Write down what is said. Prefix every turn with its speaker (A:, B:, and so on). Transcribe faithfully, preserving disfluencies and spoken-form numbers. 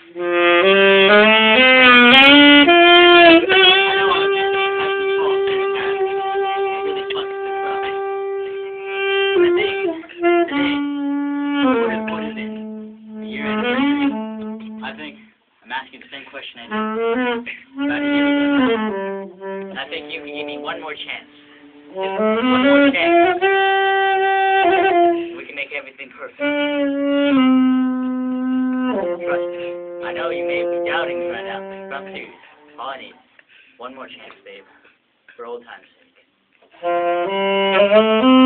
A: I think I'm asking the same question I did about a year ago. And I think you can give me one more chance. Just one more chance. We can make everything perfect. Trust me. I know you may be doubting me right now, but I'm serious. All I need. One more chance, babe. For old time's sake.